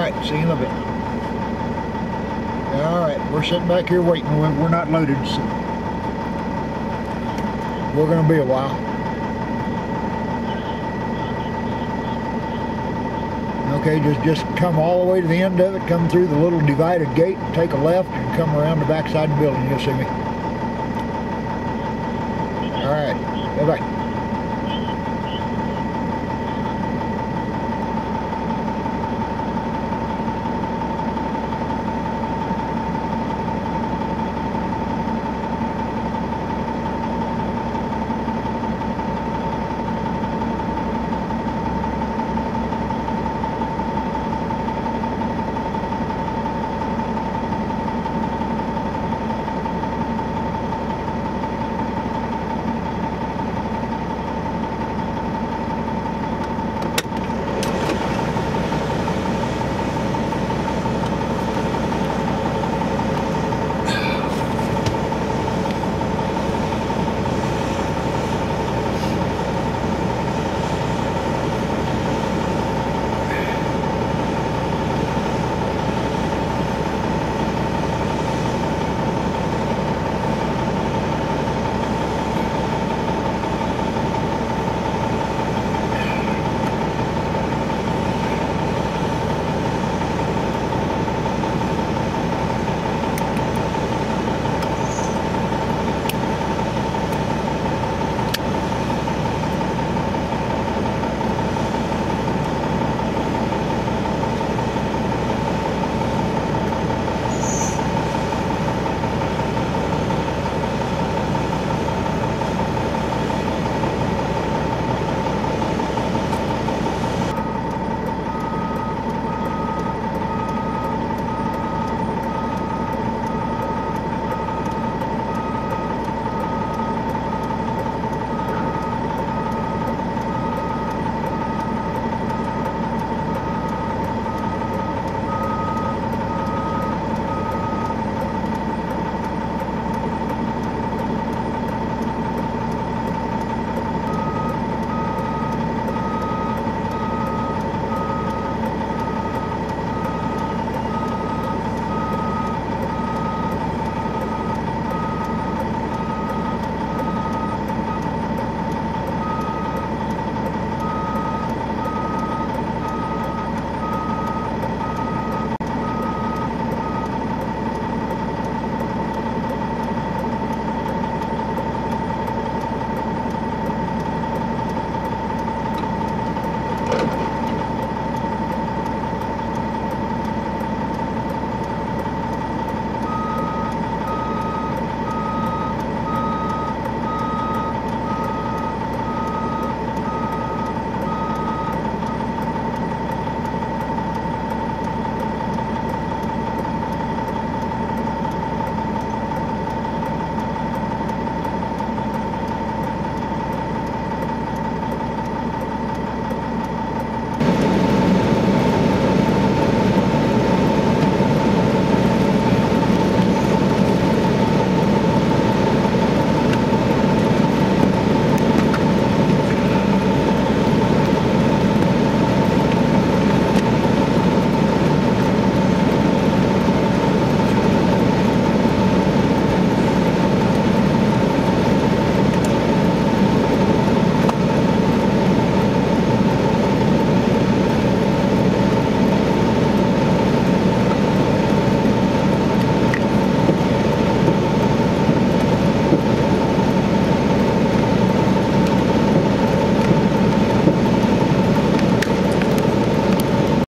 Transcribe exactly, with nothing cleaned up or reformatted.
right, see you in a little bit. All right, we're sitting back here waiting. We're not loaded, so we're going to be a while. Okay, just, just come all the way to the end of it, come through the little divided gate, take a left, and come around the back side of the building. You'll see me. All right, bye-bye.